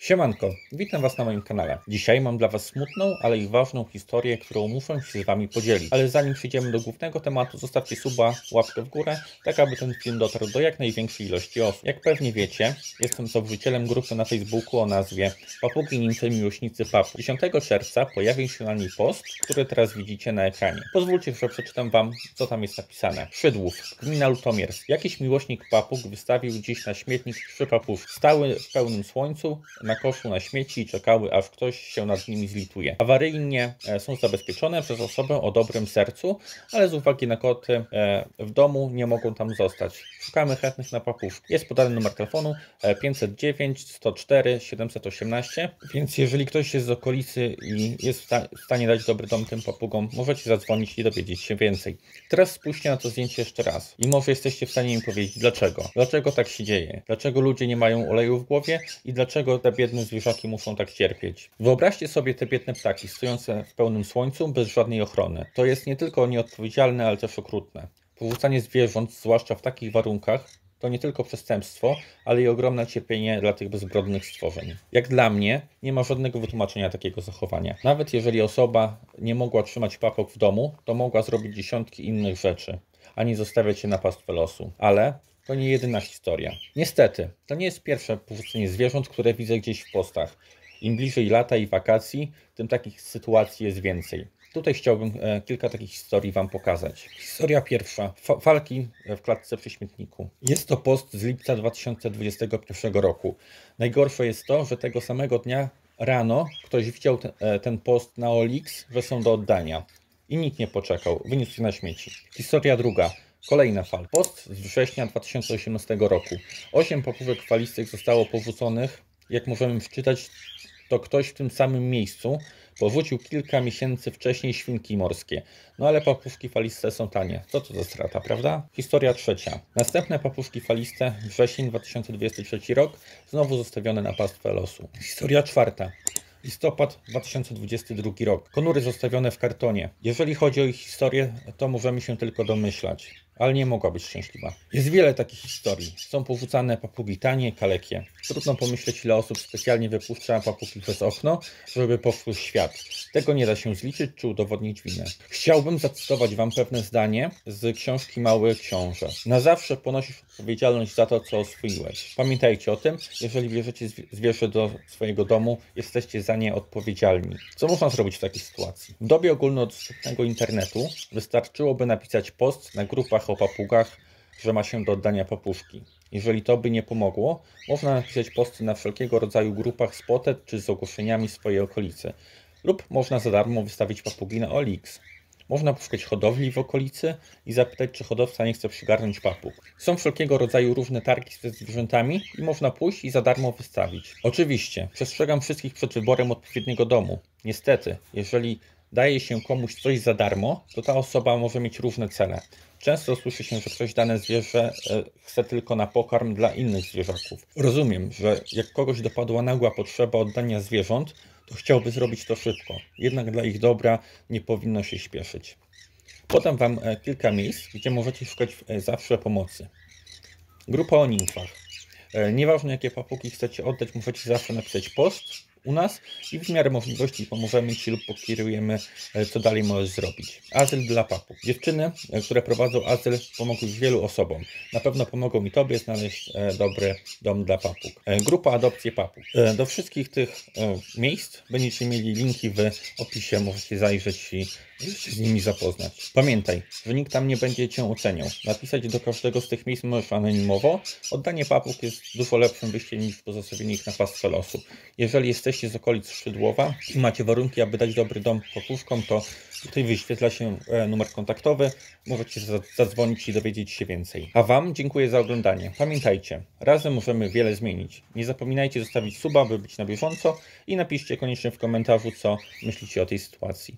Siemanko, witam Was na moim kanale. Dzisiaj mam dla Was smutną, ale i ważną historię, którą muszę się z Wami podzielić. Ale zanim przejdziemy do głównego tematu, zostawcie suba, łapkę w górę, tak aby ten film dotarł do jak największej ilości osób. Jak pewnie wiecie, jestem założycielem grupy na Facebooku o nazwie Papugi Nince Miłośnicy Papug. 10 czerwca pojawił się na niej post, który teraz widzicie na ekranie. Pozwólcie, że przeczytam Wam, co tam jest napisane. Szydłów, gmina Lutomiersk. Jakiś miłośnik papug wystawił dziś na śmietnik 3 papuszki. Stały w pełnym słońcu, na koszu na śmieci i czekały, aż ktoś się nad nimi zlituje. Awaryjnie są zabezpieczone przez osobę o dobrym sercu, ale z uwagi na koty w domu nie mogą tam zostać. Szukamy chętnych na papuszki. Jest podany numer telefonu 509 104 718, więc jeżeli ktoś jest z okolicy i jest w stanie dać dobry dom tym papugom, możecie zadzwonić i dowiedzieć się więcej. Teraz spójrzcie na to zdjęcie jeszcze raz i może jesteście w stanie mi powiedzieć dlaczego. Dlaczego tak się dzieje? Dlaczego ludzie nie mają oleju w głowie i dlaczego te biedne zwierzaki muszą tak cierpieć? Wyobraźcie sobie te biedne ptaki stojące w pełnym słońcu bez żadnej ochrony. To jest nie tylko nieodpowiedzialne, ale też okrutne. Porzucanie zwierząt, zwłaszcza w takich warunkach, to nie tylko przestępstwo, ale i ogromne cierpienie dla tych bezbrodnych stworzeń. Jak dla mnie, nie ma żadnego wytłumaczenia takiego zachowania. Nawet jeżeli osoba nie mogła trzymać papug w domu, to mogła zrobić dziesiątki innych rzeczy, a nie zostawiać się na pastwę losu. Ale to nie jedyna historia. Niestety, to nie jest pierwsze porzucenie zwierząt, które widzę gdzieś w postach. Im bliżej lata i wakacji, tym takich sytuacji jest więcej. Tutaj chciałbym kilka takich historii Wam pokazać. Historia pierwsza. Falki w klatce przy śmietniku. Jest to post z lipca 2021 roku. Najgorsze jest to, że tego samego dnia rano ktoś widział ten post na OLX, że są do oddania. I nikt nie poczekał. Wyniósł się na śmieci. Historia druga. Kolejna fal. Post z września 2018 roku. 8 papugek falistych zostało porzuconych. Jak możemy przeczytać, to ktoś w tym samym miejscu porzucił kilka miesięcy wcześniej świnki morskie. No ale papuszki faliste są tanie. Co to za strata, prawda? Historia trzecia. Następne papuszki faliste, wrzesień 2023 rok, znowu zostawione na pastwę losu. Historia czwarta. Listopad 2022 rok. Konury zostawione w kartonie. Jeżeli chodzi o ich historię, to możemy się tylko domyślać, ale nie mogła być szczęśliwa. Jest wiele takich historii. Są porzucane papugi tanie, kalekie. Trudno pomyśleć, ile osób specjalnie wypuszcza papugi przez okno, żeby poszły w świat. Tego nie da się zliczyć czy udowodnić winę. Chciałbym zacytować Wam pewne zdanie z książki Mały Książę. Na zawsze ponosisz odpowiedzialność za to, co oswoiłeś. Pamiętajcie o tym, jeżeli bierzecie zwierzę do swojego domu, jesteście za nie odpowiedzialni. Co można zrobić w takiej sytuacji? W dobie ogólnodostępnego internetu wystarczyłoby napisać post na grupach o papugach, że ma się do oddania papuszki. Jeżeli to by nie pomogło, można napisać posty na wszelkiego rodzaju grupach spotted czy z ogłoszeniami w swojej okolicy. Lub można za darmo wystawić papugi na OLX. Można poszukać hodowli w okolicy i zapytać, czy hodowca nie chce przygarnąć papug. Są wszelkiego rodzaju różne targi ze zwierzętami i można pójść i za darmo wystawić. Oczywiście, przestrzegam wszystkich przed wyborem odpowiedniego domu. Niestety, jeżeli daje się komuś coś za darmo, to ta osoba może mieć różne cele. Często słyszy się, że ktoś dane zwierzę chce tylko na pokarm dla innych zwierzaków. Rozumiem, że jak kogoś dopadła nagła potrzeba oddania zwierząt, to chciałby zrobić to szybko. Jednak dla ich dobra nie powinno się śpieszyć. Podam Wam kilka miejsc, gdzie możecie szukać zawsze pomocy. Grupa o nimfach. Nieważne jakie papugi chcecie oddać, możecie zawsze napisać post u nas i w miarę możliwości pomożemy Ci lub pokierujemy, co dalej możesz zrobić. Azyl dla papug. Dziewczyny, które prowadzą azyl, pomogły wielu osobom. Na pewno pomogą mi Tobie znaleźć dobry dom dla papug. Grupa adopcji papug. Do wszystkich tych miejsc będziecie mieli linki w opisie, możecie zajrzeć i się z nimi zapoznać. Pamiętaj, że nikt tam nie będzie Cię oceniał. Napisać do każdego z tych miejsc możesz anonimowo. Oddanie papug jest dużo lepszym wyjściem niż pozostawienie ich na pastwę losu. Jeżeli jesteście z okolic Szydłowa i macie warunki, aby dać dobry dom papuszkom, to tutaj wyświetla się numer kontaktowy. Możecie zadzwonić i dowiedzieć się więcej. A Wam dziękuję za oglądanie. Pamiętajcie, razem możemy wiele zmienić. Nie zapominajcie zostawić suba, by być na bieżąco i napiszcie koniecznie w komentarzu, co myślicie o tej sytuacji.